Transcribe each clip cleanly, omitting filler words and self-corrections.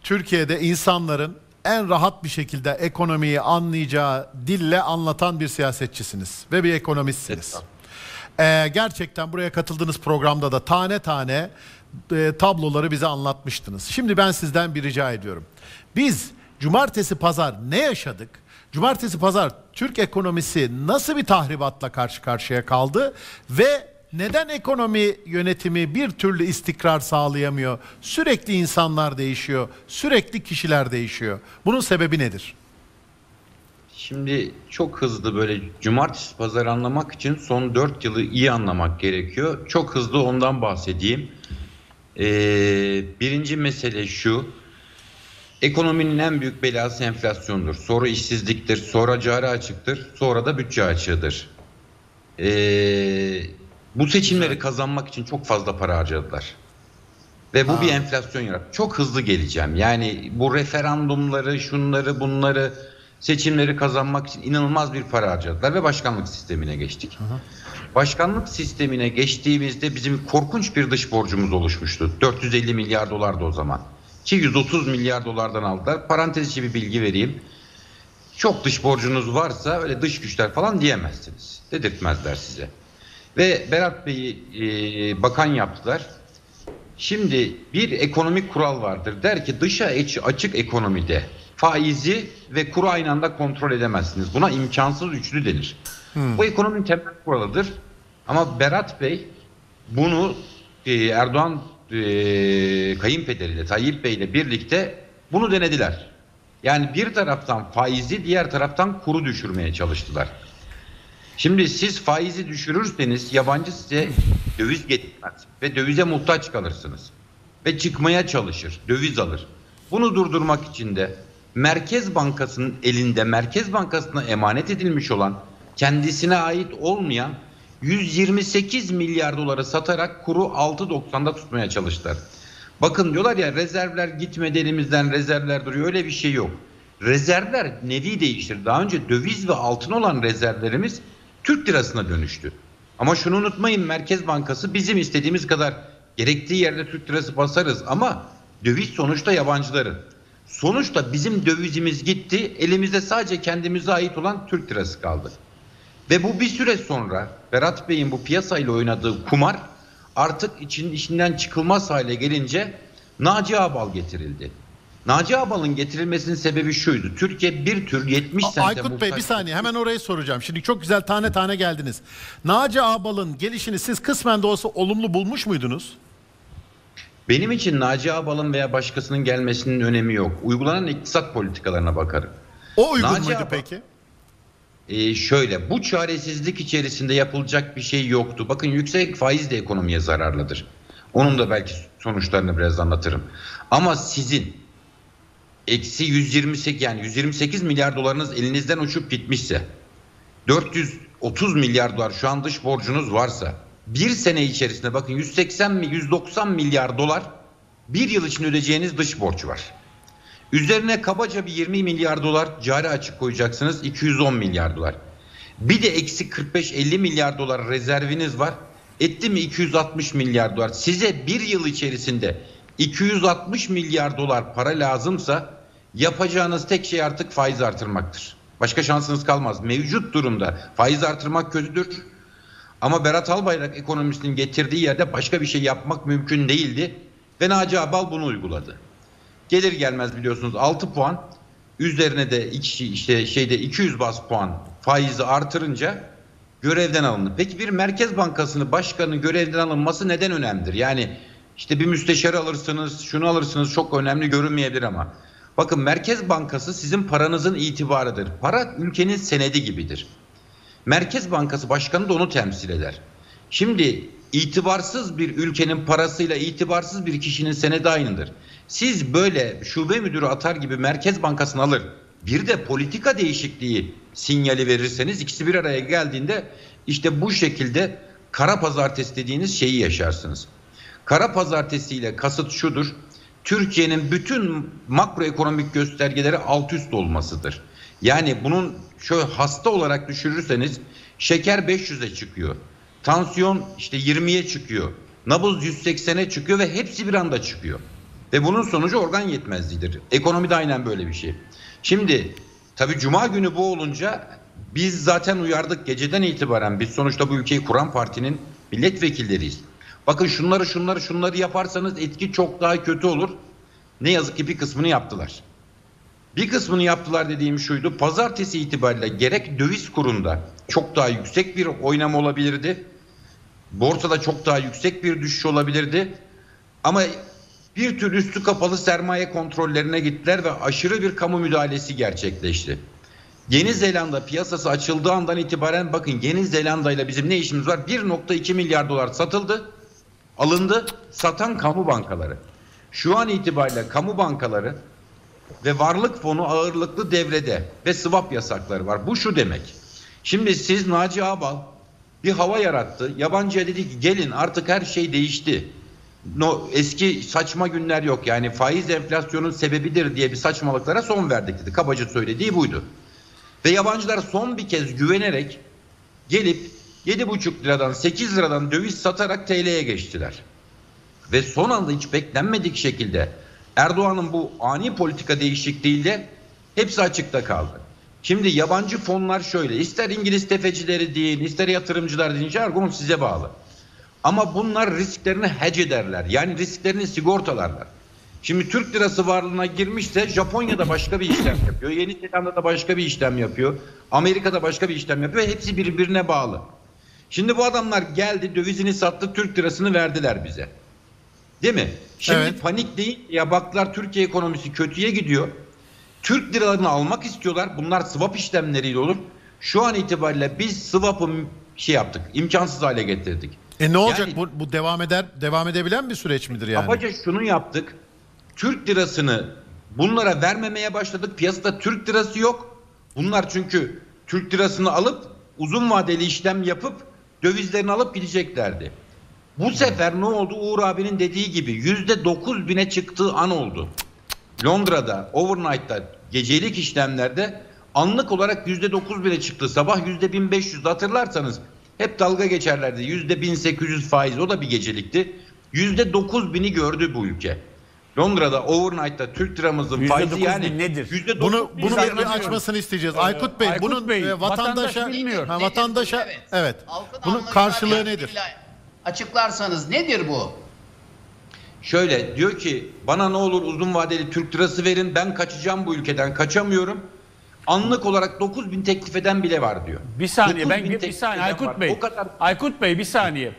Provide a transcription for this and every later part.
Türkiye'de insanların en rahat bir şekilde ekonomiyi anlayacağı dille anlatan bir siyasetçisiniz ve bir ekonomistsiniz. Gerçekten buraya katıldığınız programda da tane tane tabloları bize anlatmıştınız. Şimdi ben sizden bir rica ediyorum. Biz cumartesi pazar ne yaşadık? Cumartesi pazar Türk ekonomisi nasıl bir tahribatla karşı karşıya kaldı ve neden ekonomi yönetimi bir türlü istikrar sağlayamıyor? Sürekli insanlar değişiyor, sürekli kişiler değişiyor. Bunun sebebi nedir? Şimdi çok hızlı böyle cumartesi pazar anlamak için son 4 yılı iyi anlamak gerekiyor. Çok hızlı ondan bahsedeyim. Birinci mesele şu. Ekonominin en büyük belası enflasyondur. Sonra işsizliktir, sonra cari açıktır, sonra da bütçe açığıdır. Bu seçimleri kazanmak için çok fazla para harcadılar. Ve bu bir enflasyon yarattı. Çok hızlı geleceğim. Yani bu referandumları, şunları, bunları, seçimleri kazanmak için inanılmaz bir para harcadılar ve başkanlık sistemine geçtik. Başkanlık sistemine geçtiğimizde bizim korkunç bir dış borcumuz oluşmuştu. 450 milyar dolardı o zaman. Ki 130 milyar dolardan aldılar. Parantez içi bir bilgi vereyim. Çok dış borcunuz varsa öyle dış güçler falan diyemezsiniz. Dedirtmezler size. Ve Berat Bey'i bakan yaptılar. Şimdi bir ekonomik kural vardır. Der ki dışa açık ekonomide faizi ve kuru aynı anda kontrol edemezsiniz. Buna imkansız üçlü denir. Bu ekonominin temel kuralıdır. Ama Berat Bey bunu Erdoğan kayınpederiyle Tayyip Bey ile birlikte bunu denediler. Yani bir taraftan faizi, diğer taraftan kuru düşürmeye çalıştılar. Şimdi siz faizi düşürürseniz yabancı size döviz getirmez ve dövize muhtaç kalırsınız. Ve çıkmaya çalışır, döviz alır. Bunu durdurmak için de Merkez Bankası'nın elinde, Merkez Bankası'na emanet edilmiş olan, kendisine ait olmayan 128 milyar doları satarak kuru 6.90'da tutmaya çalıştılar. Bakın diyorlar ya rezervler gitmedi elimizden, rezervler duruyor. Öyle bir şey yok. Rezervler nevi değiştir. Daha önce döviz ve altın olan rezervlerimiz Türk lirasına dönüştü. Ama şunu unutmayın, Merkez Bankası bizim istediğimiz kadar gerektiği yerde Türk lirası basarız ama döviz sonuçta yabancıların. Sonuçta bizim dövizimiz gitti, elimizde sadece kendimize ait olan Türk lirası kaldı. Ve bu bir süre sonra Berat Bey'in bu piyasayla oynadığı kumar artık işinden çıkılmaz hale gelince Naci Ağbal getirildi. Naci Ağbal'ın getirilmesinin sebebi şuydu. Türkiye bir tür 70 sente Aykut Bey bir saniye hemen orayı soracağım. Şimdi çok güzel tane tane geldiniz. Naci Ağbal'ın gelişini siz kısmen de olsa olumlu bulmuş muydunuz? Benim için Naci Ağbal'ın veya başkasının gelmesinin önemi yok. Uygulanan iktisat politikalarına bakarım. O uygun muydu peki? Şöyle, bu çaresizlik içerisinde yapılacak bir şey yoktu. Bakın yüksek faiz de ekonomiye zararlıdır. Onun da belki sonuçlarını biraz anlatırım. Ama sizin eksi 128 yani 128 milyar dolarınız elinizden uçup gitmişse, 430 milyar dolar şu an dış borcunuz varsa, bir sene içerisinde bakın 190 milyar dolar bir yıl için ödeyeceğiniz dış borç var. Üzerine kabaca bir 20 milyar dolar cari açık koyacaksınız, 210 milyar dolar. Bir de eksi 45-50 milyar dolar rezerviniz var. Etti mi 260 milyar dolar. Size bir yıl içerisinde 260 milyar dolar para lazımsa yapacağınız tek şey artık faiz artırmaktır. Başka şansınız kalmaz. Mevcut durumda faiz artırmak kötüdür. Ama Berat Albayrak ekonomisinin getirdiği yerde başka bir şey yapmak mümkün değildi. Ve Naci Ağbal bunu uyguladı. Gelir gelmez biliyorsunuz 6 puan üzerine de 200 baz puan faizi artırınca görevden alındı. Peki bir Merkez Bankası'nın başkanının görevden alınması neden önemlidir? Yani işte bir müsteşarı alırsınız, şunu alırsınız, çok önemli görünmeyebilir ama. Bakın Merkez Bankası sizin paranızın itibarıdır. Para ülkenin senedi gibidir. Merkez Bankası Başkanı da onu temsil eder. Şimdi itibarsız bir ülkenin parasıyla itibarsız bir kişinin senedi aynıdır. Siz böyle şube müdürü atar gibi Merkez Bankası'nı alır, bir de politika değişikliği sinyali verirseniz ikisi bir araya geldiğinde işte bu şekilde kara pazartesi dediğiniz şeyi yaşarsınız. Kara pazartesiyle kasıt şudur: Türkiye'nin bütün makroekonomik göstergeleri alt üst olmasıdır. Yani bunun şöyle hasta olarak düşürürseniz şeker 500'e çıkıyor. Tansiyon işte 20'ye çıkıyor. Nabız 180'e çıkıyor ve hepsi bir anda çıkıyor. Ve bunun sonucu organ yetmezliğidir. Ekonomi de aynen böyle bir şey. Şimdi tabii Cuma günü bu olunca biz zaten uyardık geceden itibaren. Biz sonuçta bu ülkeyi kuran partinin milletvekilleriyiz. Bakın şunları yaparsanız etki çok daha kötü olur. Ne yazık ki bir kısmını yaptılar. Bir kısmını yaptılar dediğim şuydu. Pazartesi itibariyle gerek döviz kurunda çok daha yüksek bir oynama olabilirdi. Borsada çok daha yüksek bir düşüş olabilirdi. Ama bir tür üstü kapalı sermaye kontrollerine gittiler ve aşırı bir kamu müdahalesi gerçekleşti. Yeni Zelanda piyasası açıldığı andan itibaren bakın Yeni Zelanda ile bizim ne işimiz var? 1.2 milyar dolar satıldı, alındı, satan kamu bankaları. Şu an itibariyle kamu bankaları ve varlık fonu ağırlıklı devrede ve swap yasakları var. Bu şu demek. Şimdi siz Naci Ağbal bir hava yarattı. Yabancıya dedi ki gelin artık her şey değişti. Eski saçma günler yok. Yani faiz enflasyonun sebebidir diye bir saçmalıklara son verdik dedi. Kabaca söylediği buydu. Ve yabancılar son bir kez güvenerek gelip 7,5 liradan 8 liradan döviz satarak TL'ye geçtiler. Ve son anda hiç beklenmedik şekilde Erdoğan'ın bu ani politika değişikliğiyle hepsi açıkta kaldı. Şimdi yabancı fonlar şöyle, ister İngiliz tefecileri deyin, ister yatırımcılar deyin, jargon size bağlı. Ama bunlar risklerini hedge ederler. Yani risklerini sigortalarlar. Şimdi Türk lirası varlığına girmişse Japonya'da başka bir işlem yapıyor. Yeni Zelanda'da başka bir işlem yapıyor. Amerika'da başka bir işlem yapıyor. Hepsi birbirine bağlı. Şimdi bu adamlar geldi, dövizini sattı, Türk lirasını verdiler bize. Değil mi? Şimdi Evet. panik değil. Ya baktılar Türkiye ekonomisi kötüye gidiyor. Türk liralarını almak istiyorlar. Bunlar swap işlemleriyle olur. Şu an itibariyle biz swap'ı yaptık. İmkansız hale getirdik. Ne olacak Yani, bu devam edebilen bir süreç midir yani? kabaca şunu yaptık. Türk lirasını bunlara vermemeye başladık. Piyasada Türk lirası yok. Bunlar çünkü Türk lirasını alıp uzun vadeli işlem yapıp dövizlerini alıp gideceklerdi. Bu sefer ne oldu? Uğur abinin dediği gibi %9.000'e çıktığı an oldu. Londra'da overnight'ta gecelik işlemlerde anlık olarak %9.000'e çıktı. Sabah %1.500 hatırlarsanız hep dalga geçerlerdi. %1.800 faiz, o da bir gecelikti. %9.000'i gördü bu ülke. Londra'da overnight'ta Türk liramızın faizi yani nedir? Bunu bir bir açmasını isteyeceğiz. Aykut Bey, Aykut bunun Bey, vatandaşa bilmiyor. vatandaşa Evet. evet. Halkın Bunun anlayacağı karşılığı bir nedir? dille açıklarsanız nedir bu? Şöyle diyor ki bana ne olur uzun vadeli Türk lirası verin, ben kaçacağım bu ülkeden, kaçamıyorum. Anlık olarak 9.000 teklif eden bile var diyor. Bir saniye 9.000 bir teklif saniye eden var. Aykut Bey. O kadar. Aykut Bey bir saniye.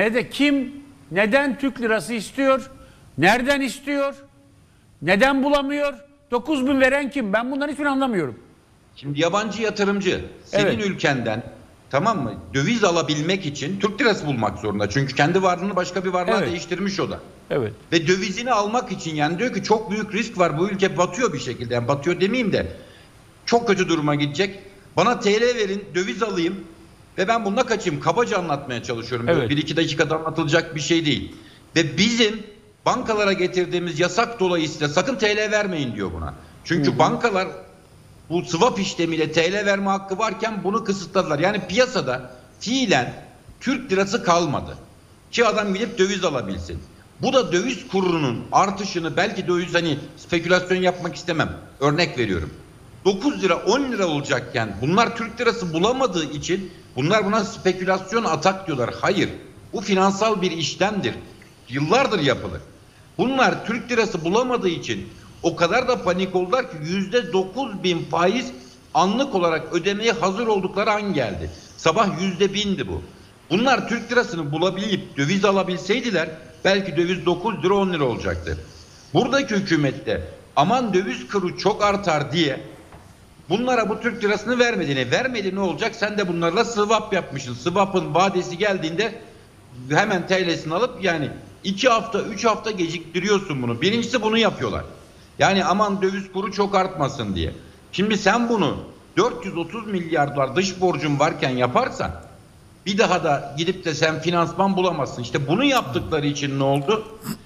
Neden Türk lirası istiyor? Nereden istiyor? Neden bulamıyor? 9.000 veren kim? Ben bundan hiçbirini anlamıyorum. Şimdi yabancı yatırımcı senin Evet. ülkenden, tamam mı, döviz alabilmek için Türk lirası bulmak zorunda. Çünkü kendi varlığını başka bir varlığa Evet. değiştirmiş o da. Evet. Ve dövizini almak için yani diyor ki çok büyük risk var, bu ülke batıyor bir şekilde. Yani batıyor demeyeyim de çok kötü duruma gidecek. Bana TL verin, döviz alayım ve ben bununla kaçayım. Kabaca anlatmaya çalışıyorum. Evet. 1-2 dakikada anlatılacak bir şey değil. Ve bizim bankalara getirdiğimiz yasak dolayısıyla sakın TL vermeyin diyor buna. Çünkü bankalar bu swap işlemiyle TL verme hakkı varken bunu kısıtladılar. Yani piyasada fiilen Türk lirası kalmadı. Ki adam gidip döviz alabilsin. Bu da döviz kurunun artışını, belki döviz, hani spekülasyon yapmak istemem. Örnek veriyorum. 9 lira 10 lira olacakken bunlar Türk lirası bulamadığı için bunlar buna spekülasyon atak diyorlar. Hayır. Bu finansal bir işlemdir. Yıllardır yapılır. Bunlar Türk lirası bulamadığı için o kadar da panik oldular ki %9.000 faiz anlık olarak ödemeye hazır oldukları an geldi. Sabah %1.000'di bu. Bunlar Türk lirasını bulabilip döviz alabilseydiler belki döviz 9 lira 10 lira olacaktı. Buradaki hükümette aman döviz kuru çok artar diye bunlara bu Türk lirasını vermedi ne olacak? Sen de bunlarla swap yapmışsın. Swap'ın vadesi geldiğinde hemen TL'sini alıp yani 2 hafta 3 hafta geciktiriyorsun bunu. Birincisi bunu yapıyorlar. Yani aman döviz kuru çok artmasın diye. Şimdi sen bunu 430 milyar dolar dış borcun varken yaparsan bir daha da gidip de sen finansman bulamazsın. İşte bunu yaptıkları için ne oldu?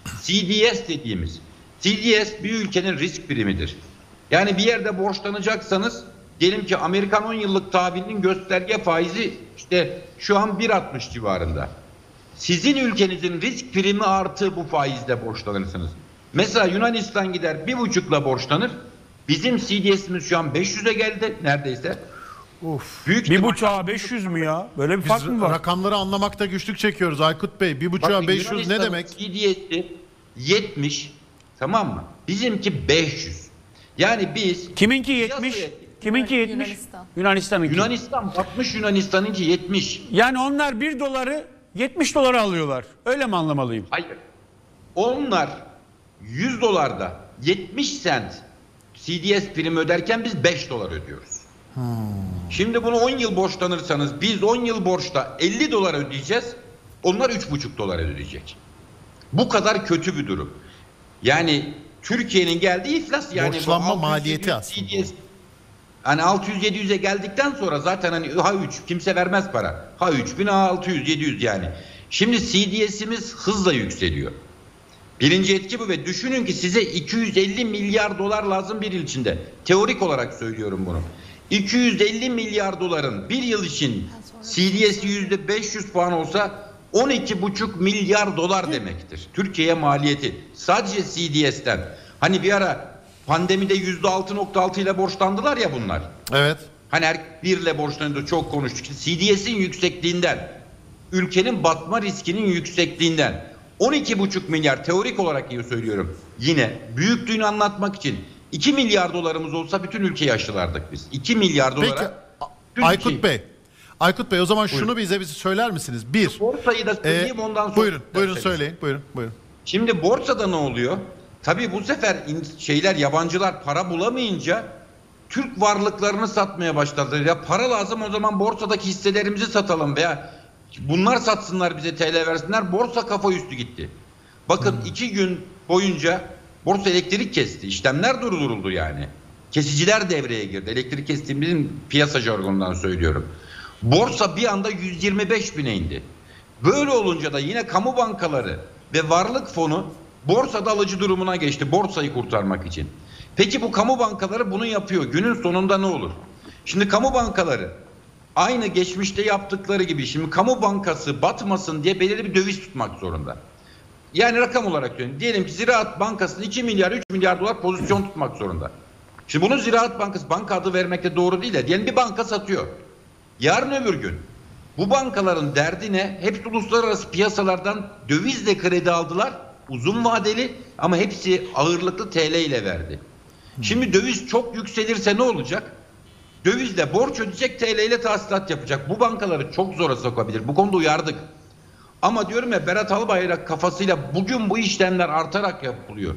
CDS dediğimiz. CDS bir ülkenin risk birimidir. Yani bir yerde borçlanacaksanız diyelim ki Amerikan 10 yıllık tahvilinin gösterge faizi işte şu an 1.60 civarında. Sizin ülkenizin risk primi artı bu faizle borçlanırsınız. Mesela Yunanistan gider 1,5'la borçlanır. Bizim CDS'imiz şu an 500'e geldi neredeyse. Of. Büyük 1,5'a 500 mü ya? Böyle bir Biz fark mı var? rakamları anlamakta güçlük çekiyoruz Aykut Bey. 1,5'a 500 ne demek? CDS'i 70, tamam mı? Bizimki 500. Yani biz Kiminki 70? piyasaya- Kiminki 70? Yunanistan. Yunanistan'ınki. Yunanistan 60, Yunanistan'ınki 70. Yani onlar 1 doları 70 dolara alıyorlar. Öyle mi anlamalıyım? Hayır. Onlar 100 dolarda 70 sent CDS primi öderken biz 5 dolar ödüyoruz. Şimdi bunu 10 yıl borçlanırsanız biz 10 yıl borçta 50 dolar ödeyeceğiz. Onlar 3,5 dolar ödeyecek. Bu kadar kötü bir durum. Yani Türkiye'nin geldiği iflas, yani Borçlanma bu 600, maliyeti 700 aslında. CDS, hani 600-700'e geldikten sonra zaten hani ha3 kimse vermez para. Ha 3000, ha 600, 700 yani. Şimdi CDS'imiz hızla yükseliyor. Birinci etki bu ve düşünün ki size 250 milyar dolar lazım bir yıl içinde. Teorik olarak söylüyorum bunu. 250 milyar doların bir yıl için CDS'i %500 puan olsa 12,5 milyar dolar demektir. Türkiye'ye maliyeti sadece CDS'ten. Hani bir ara pandemide %6,6 ile borçlandılar ya bunlar. Evet. Hani her birle borçlanıyordu, çok konuştuk. CDS'in yüksekliğinden, ülkenin batma riskinin yüksekliğinden 12,5 milyar teorik olarak iyi söylüyorum. Yine büyüklüğünü anlatmak için 2 milyar dolarımız olsa bütün ülkeyi aşılardık biz. 2 milyar dolara. Peki bütün Aykut ülkeyi. Bey. Aykut Bey o zaman Buyurun. şunu bize söyler misiniz? Bir. Borsayı da söyleyeyim ondan sonra. Buyurun isterseniz. söyleyin. Buyurun. Şimdi borsada ne oluyor? Tabii bu sefer yabancılar para bulamayınca Türk varlıklarını satmaya başladılar. Ya para lazım, o zaman borsadaki hisselerimizi satalım veya bunlar satsınlar bize, TL versinler. Borsa kafa üstü gitti. Bakın 2 gün boyunca borsa elektrik kesti. İşlemler durduruldu yani. Kesiciler devreye girdi. Elektrik kestiğimizin piyasa jargonundan söylüyorum. Borsa bir anda 125 bine indi. Böyle olunca da yine kamu bankaları ve varlık fonu borsada alıcı durumuna geçti. Borsayı kurtarmak için. Peki bu kamu bankaları bunu yapıyor. Günün sonunda ne olur? Şimdi kamu bankaları aynı geçmişte yaptıkları gibi şimdi kamu bankası batmasın diye belirli bir döviz tutmak zorunda. Yani rakam olarak söyleyeyim. Diyelim ki Ziraat Bankası'nın 2 milyar 3 milyar dolar pozisyon tutmak zorunda. Şimdi bunu Ziraat Bankası, banka adı vermek de doğru değil de diyelim bir banka satıyor. Yarın öbür gün bu bankaların derdi ne? Hepsi uluslararası piyasalardan dövizle kredi aldılar. Uzun vadeli ama hepsi ağırlıklı TL ile verdi. Şimdi döviz çok yükselirse ne olacak? Dövizle borç ödeyecek, TL ile tahsilat yapacak. Bu bankaları çok zora sokabilir. Bu konuda uyardık. Ama diyorum ya, Berat Albayrak kafasıyla bugün bu işlemler artarak yapılıyor.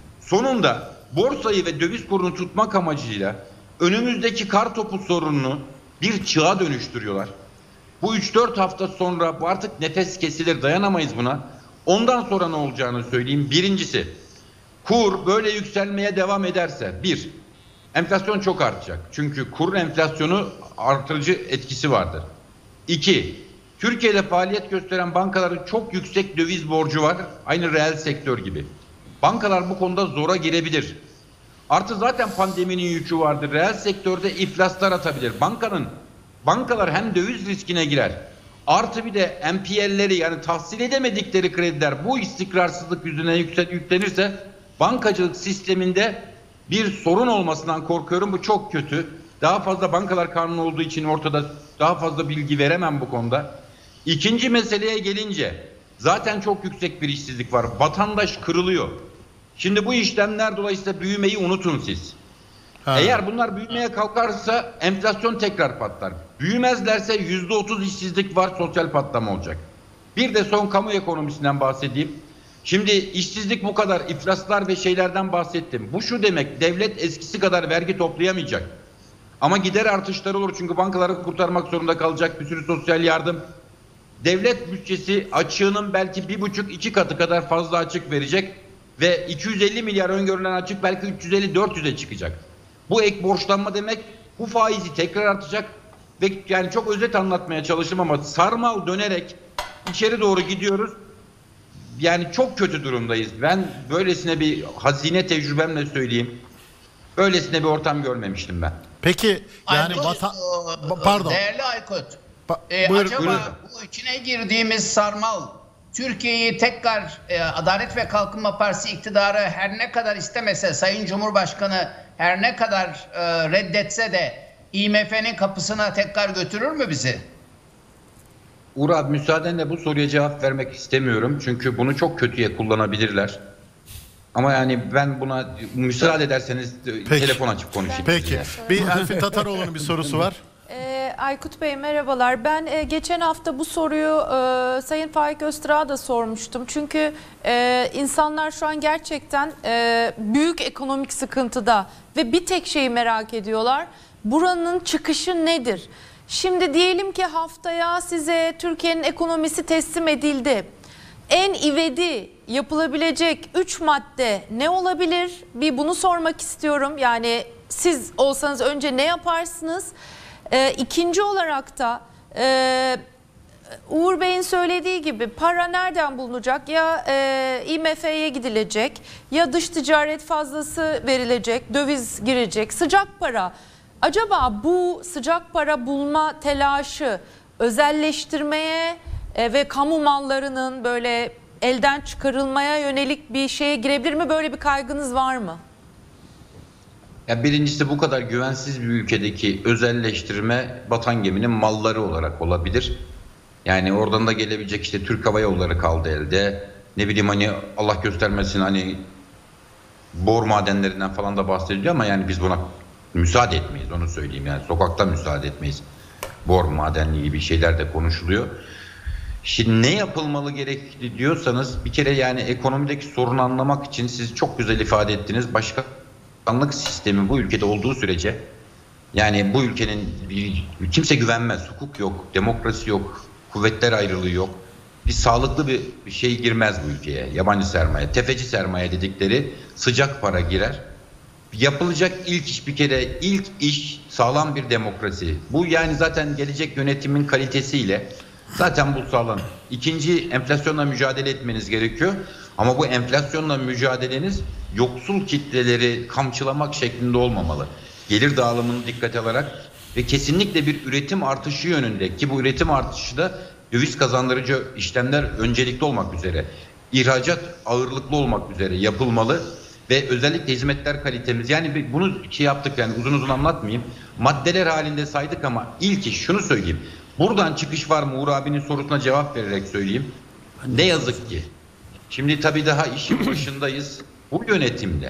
Sonunda borsayı ve döviz kurunu tutmak amacıyla önümüzdeki kartopu sorununu bir çığa dönüştürüyorlar. Bu 3-4 hafta sonra bu artık nefes kesilir, dayanamayız buna. Ondan sonra ne olacağını söyleyeyim. Birincisi, kur böyle yükselmeye devam ederse enflasyon çok artacak. Çünkü kur enflasyonu artırıcı etkisi vardır. 2, Türkiye'de faaliyet gösteren bankaların çok yüksek döviz borcu var. Aynı reel sektör gibi. Bankalar bu konuda zora girebilir. Artı zaten pandeminin yükü vardır. Reel sektörde iflaslar atabilir. Bankalar hem döviz riskine girer. Artı bir de NPL'leri, yani tahsil edemedikleri krediler bu istikrarsızlık yüzünden yüklenirse bankacılık sisteminde bir sorun olmasından korkuyorum. Bu çok kötü. Daha fazla bankalar kanunu olduğu için ortada daha fazla bilgi veremem bu konuda. İkinci meseleye gelince zaten çok yüksek bir işsizlik var. Vatandaş kırılıyor. Şimdi bu işlemler dolayısıyla büyümeyi unutun siz. Eğer bunlar büyümeye kalkarsa enflasyon tekrar patlar. Büyümezlerse %30 işsizlik var, sosyal patlama olacak. Bir de son kamu ekonomisinden bahsedeyim. Şimdi işsizlik bu kadar, iflaslar ve şeylerden bahsettim. Bu şu demek, devlet eskisi kadar vergi toplayamayacak. Ama gider artışları olur çünkü bankaları kurtarmak zorunda kalacak, bir sürü sosyal yardım. Devlet bütçesi açığının belki 1,5-2 katı kadar fazla açık verecek ve 250 milyar öngörülen açık belki 350-400'e çıkacak. Bu ek borçlanma demek, bu faizi tekrar artacak ve yani çok özet anlatmaya çalıştım ama sarmal dönerek içeri doğru gidiyoruz. Yani çok kötü durumdayız. Ben böylesine bir hazine tecrübemle söyleyeyim. Böylesine bir ortam görmemiştim ben. Peki yani Aykut, pardon. Değerli Aykut. Buyurun, Acaba buyurun. bu içine girdiğimiz sarmal Türkiye'yi tekrar Adalet ve Kalkınma Partisi iktidarı her ne kadar istemese, Sayın Cumhurbaşkanı her ne kadar reddetse de IMF'nin kapısına tekrar götürür mü bizi? Uğur abi, müsaadenle bu soruya cevap vermek istemiyorum. Çünkü bunu çok kötüye kullanabilirler. Ama yani ben buna müsaade ederseniz telefon açıp konuşayım. Peki. Bir Elfin Tataroğlu'nun bir sorusu var. Aykut Bey merhabalar. Ben geçen hafta bu soruyu Sayın Faik Öztürk'e da sormuştum. Çünkü insanlar şu an gerçekten büyük ekonomik sıkıntıda ve bir tek şeyi merak ediyorlar. Buranın çıkışı nedir? Şimdi diyelim ki haftaya size Türkiye'nin ekonomisi teslim edildi. En ivedi yapılabilecek 3 madde ne olabilir? Bir bunu sormak istiyorum. Yani siz olsanız önce ne yaparsınız? İkinci olarak da Uğur Bey'in söylediği gibi para nereden bulunacak? Ya IMF'ye gidilecek, ya dış ticaret fazlası verilecek, döviz girecek, sıcak para. Acaba bu sıcak para bulma telaşı özelleştirmeye ve kamu mallarının böyle elden çıkarılmaya yönelik bir şeye girebilir mi? Böyle bir kaygınız var mı? Ya birincisi, bu kadar güvensiz bir ülkedeki özelleştirme batan geminin malları olarak olabilir. Yani oradan da gelebilecek işte Türk Hava Yolları kaldı elde. Ne bileyim, hani Allah göstermesin, hani bor madenlerinden falan da bahsediliyor ama yani biz buna müsaade etmeyiz, onu söyleyeyim. Yani sokakta müsaade etmeyiz. Bor madenliği gibi şeyler de konuşuluyor. Şimdi ne yapılmalı gerekli diyorsanız, bir kere yani ekonomideki sorunu anlamak için siz çok güzel ifade ettiniz. Başkanlık sistemi bu ülkede olduğu sürece, yani bu ülkenin kimse güvenmez. Hukuk yok, demokrasi yok, kuvvetler ayrılığı yok. Bir sağlıklı bir şey girmez bu ülkeye. Yabancı sermaye, tefeci sermaye dedikleri sıcak para girer. Yapılacak ilk iş, bir kere ilk iş sağlam bir demokrasi. Bu yani zaten gelecek yönetimin kalitesiyle zaten bu sağlanır. İkinci, enflasyonla mücadele etmeniz gerekiyor. Ama bu enflasyonla mücadeleniz yoksul kitleleri kamçılamak şeklinde olmamalı. Gelir dağılımını dikkate alarak ve kesinlikle bir üretim artışı yönünde, ki bu üretim artışı da döviz kazandırıcı işlemler öncelikli olmak üzere, ihracat ağırlıklı olmak üzere yapılmalı. Ve özellikle hizmetler kalitemiz, yani bunu yaptık, yani uzun uzun anlatmayayım. Maddeler halinde saydık ama ilk iş, şunu söyleyeyim. Buradan çıkış var mı? Uğur abinin sorusuna cevap vererek söyleyeyim. Ne yazık ki. Şimdi tabii daha işin başındayız. Bu yönetimde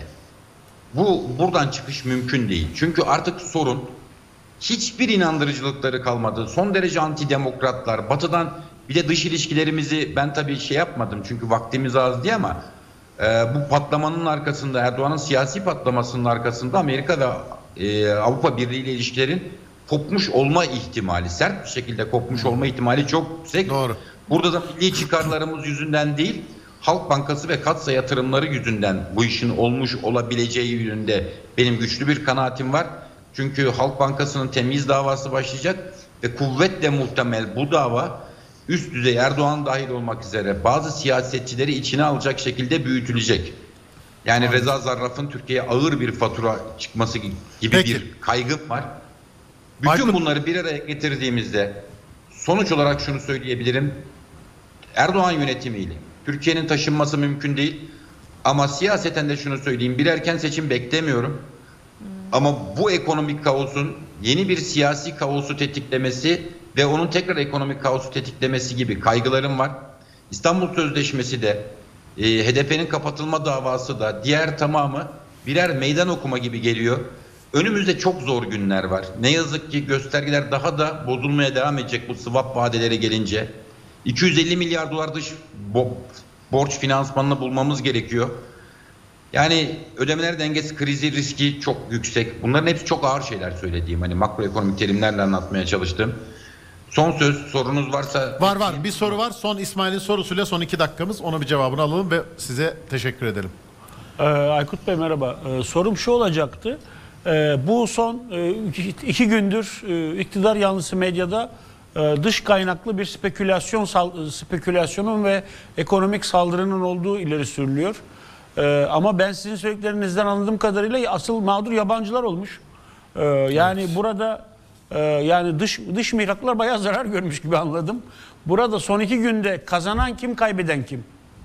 buradan çıkış mümkün değil. Çünkü artık sorun, hiçbir inandırıcılıkları kalmadı. Son derece antidemokratlar. Batı'dan bir de dış ilişkilerimizi ben tabii yapmadım çünkü vaktimiz az diye, ama bu patlamanın arkasında, Erdoğan'ın siyasi patlamasının arkasında Amerika ve Avrupa Birliği ile ilişkilerin kopmuş olma ihtimali, sert bir şekilde kopmuş olma ihtimali çok yüksek. Doğru. Burada da milli çıkarlarımız yüzünden değil, Halk Bankası ve Katsa yatırımları yüzünden bu işin olmuş olabileceği yönünde benim güçlü bir kanaatim var. Çünkü Halk Bankası'nın temyiz davası başlayacak ve kuvvetle muhtemel bu dava üst düzey, Erdoğan dahil olmak üzere bazı siyasetçileri içine alacak şekilde büyütülecek. Yani Reza Zarrab'ın Türkiye'ye ağır bir fatura çıkması gibi Peki. bir kaygım var. Bütün Aykut, bunları bir araya getirdiğimizde sonuç olarak şunu söyleyebilirim. Erdoğan yönetimiyle Türkiye'nin taşınması mümkün değil. Ama siyaseten de şunu söyleyeyim. Bir erken seçim beklemiyorum. Ama bu ekonomik kaosun yeni bir siyasi kaosu tetiklemesi ve onun tekrar ekonomik kaosu tetiklemesi gibi kaygılarım var. İstanbul Sözleşmesi de, HDP'nin kapatılma davası da, diğer tamamı birer meydan okuma gibi geliyor. Önümüzde çok zor günler var. Ne yazık ki göstergeler daha da bozulmaya devam edecek bu swap vadeleri gelince. 250 milyar dolar dış borç finansmanını bulmamız gerekiyor. Yani ödemeler dengesi krizi riski çok yüksek. Bunların hepsi çok ağır şeyler söylediğim. Hani makroekonomik terimlerle anlatmaya çalıştım. Son söz, sorunuz varsa... Var. Bir soru var. Son İsmail'in sorusuyla son 2 dakikamız. Ona bir cevabını alalım ve size teşekkür edelim. Aykut Bey merhaba. Sorum şu olacaktı. Bu son 2 gündür iktidar yanlısı medyada dış kaynaklı bir spekülasyonun ve ekonomik saldırının olduğu ileri sürülüyor. Ama ben sizin söylediklerinizden anladığım kadarıyla asıl mağdur yabancılar olmuş. Yani burada Yani dış mihraklar bayağı zarar görmüş gibi anladım. Burada son 2 günde kazanan kim, kaybeden kim?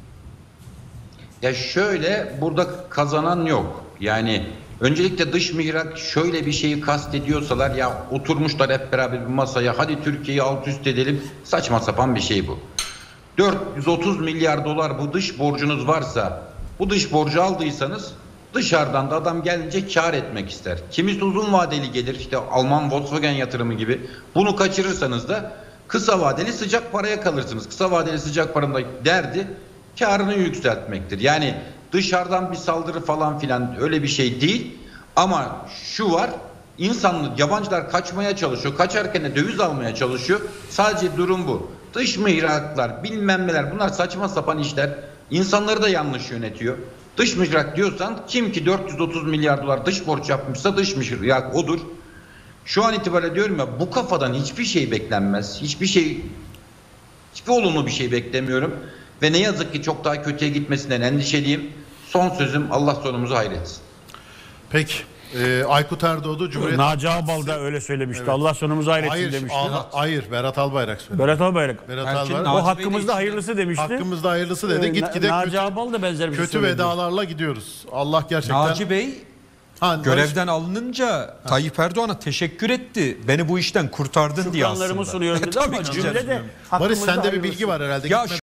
Ya şöyle, burada kazanan yok. Yani öncelikle dış mihrak şöyle bir şeyi kastediyorsalar, ya oturmuşlar hep beraber bir masaya, hadi Türkiye'yi alt üst edelim, saçma sapan bir şey bu. 430 milyar dolar bu dış borcunuz varsa, bu dış borcu aldıysanız dışarıdan da adam gelince kar etmek ister. Kimisi uzun vadeli gelir, işte Alman Volkswagen yatırımı gibi. Bunu kaçırırsanız da kısa vadeli sıcak paraya kalırsınız. Kısa vadeli sıcak paranın da derdi karını yükseltmektir. Yani dışarıdan bir saldırı falan filan öyle bir şey değil. Ama şu var, yabancılar kaçmaya çalışıyor. Kaçarken de döviz almaya çalışıyor. Sadece durum bu. Dış mihraklar, bilmem neler, bunlar saçma sapan işler. İnsanları da yanlış yönetiyor. Dış mihrak diyorsan, kim ki 430 milyar dolar dış borç yapmışsa dış mihrak odur. Şu an itibariyle diyorum ya, bu kafadan hiçbir şey beklenmez. Hiçbir olumlu bir şey beklemiyorum. Ve ne yazık ki çok daha kötüye gitmesinden endişeliyim. Son sözüm, Allah sonumuzu hayretsin. Peki. Aykut Erdoğdu Cumhuriyet Naci Ağbal da öyle söylemişti. Evet. Allah sonumuzu hayretsin demişti. Hayır, Berat Albayrak söyledi. Berat Albayrak. Berat Belki Albayrak. O hakkımızda hayırlısı demişti. Hakkımızda hayırlısı dedi. Gitgide Naci Ağbal da benzer bir şey kötü söyledi. vedalarla gidiyoruz. Allah gerçekten... Naci Bey görevden alınınca Tayyip Erdoğan'a teşekkür etti. Beni bu işten kurtardın diye aslında. Şükranlarımı sunuyorum dedi Tabii ama ki cümle canım. de Barış, sende bir hayırlısı. bilgi var herhalde. Ya Gitmeden